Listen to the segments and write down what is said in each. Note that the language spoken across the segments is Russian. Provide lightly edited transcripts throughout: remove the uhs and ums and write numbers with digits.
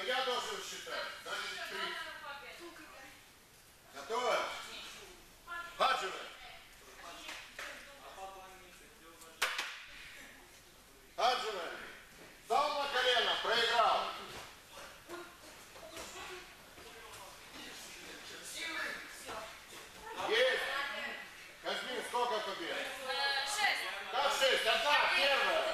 я должен считать. Значит, 3. Готовы? Хаджиме. Хаджиме. Встал на колено, проиграл. Есть. Казмин, сколько побед? 6. Как 6? Одна, первая.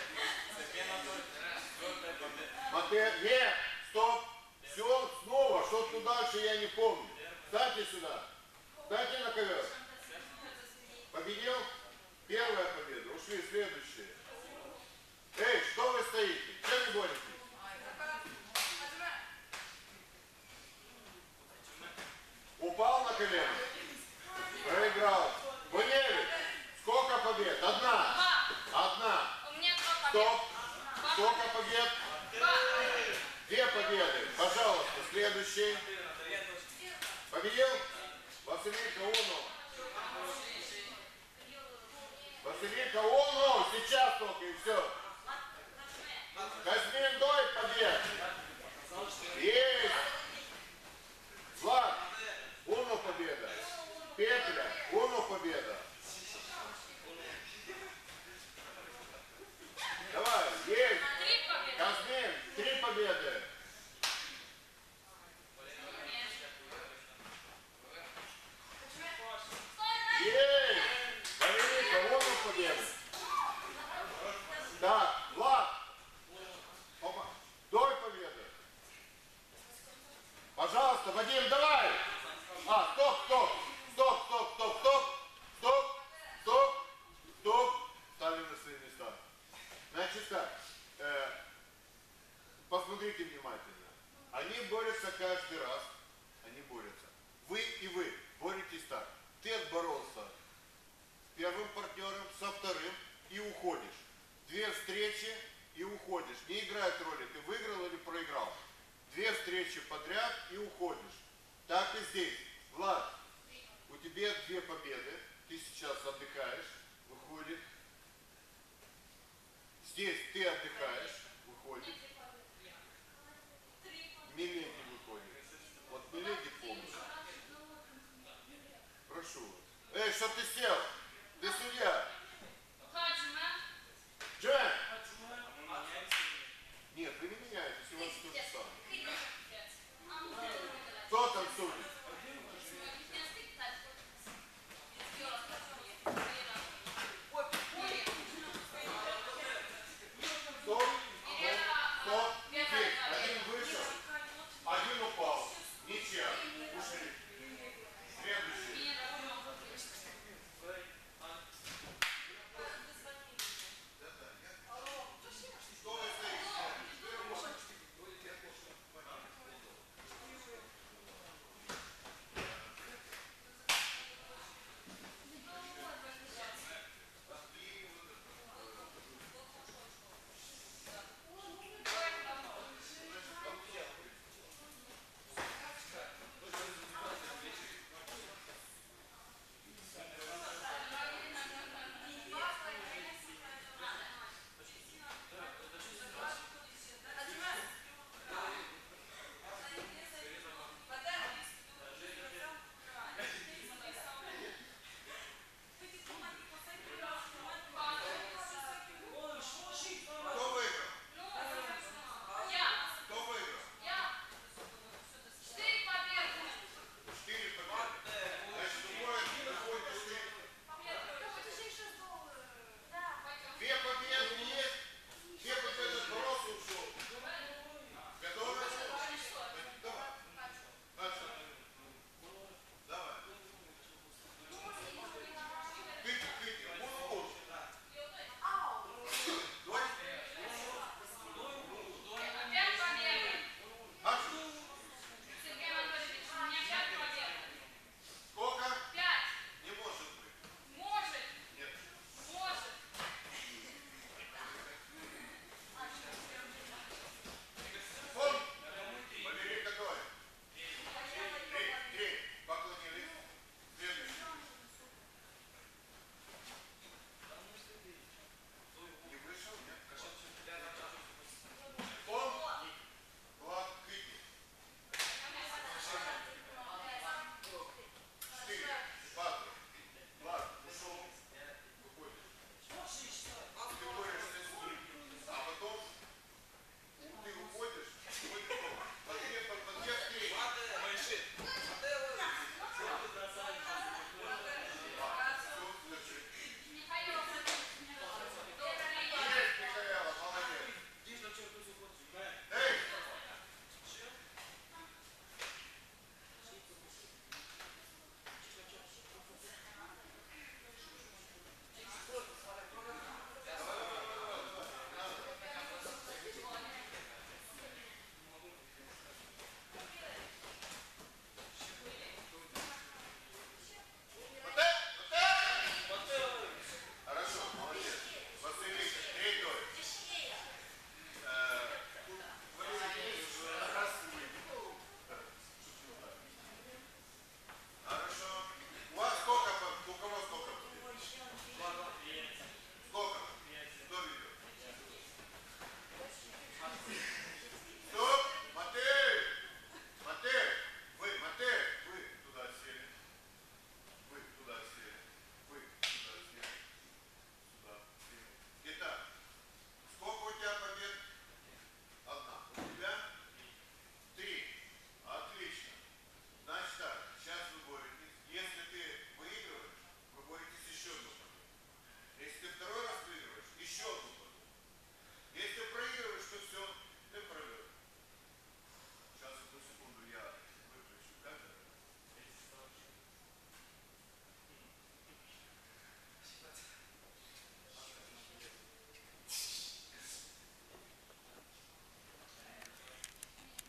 Нет, стоп. Все, снова, что-то дальше я не помню. Ставьте сюда. Ставьте на ковер. Победил? Первая победа. Ушли следующие. Эй, что вы стоите? Чем не боретесь? Упал на колено. Проиграл. Буневич, сколько побед? Одна. Одна. У меня 2 победы. Стоп. Сколько побед? 2. 2 победы. Пожалуйста, следующий. Победил? Василийка Уно. Василийка Уно. Сейчас только и все. Казмин Дой побед. Есть. Влад. Уно победа. Петля. Уно победа. Давай. Есть. 3 победы. Казмин. 3 победы. Есть! Валерийка, вот он победа. Так, Влад. Опа. Дой победы. Пожалуйста, Вадим, давай. Стоп, стоп. Стоп, стоп, стоп, стоп. Стоп, стоп, стоп. Ставим на свои места. Значит так. Посмотрите внимательно. Они борются каждый раз. Они борются. Вы и вы боретесь так. Ты отборолся с первым партнером, со вторым и уходишь. 2 встречи и уходишь. Не играет роли, ты выиграл или проиграл. 2 встречи подряд и уходишь. Так и здесь. Влад, у тебя 2 победы. Ты сейчас отдыхаешь, выходит. Здесь ты отдыхаешь, выходит. Миледи выходит. Вот Миледи помнит. Прошу вас. Эй, что ты сел?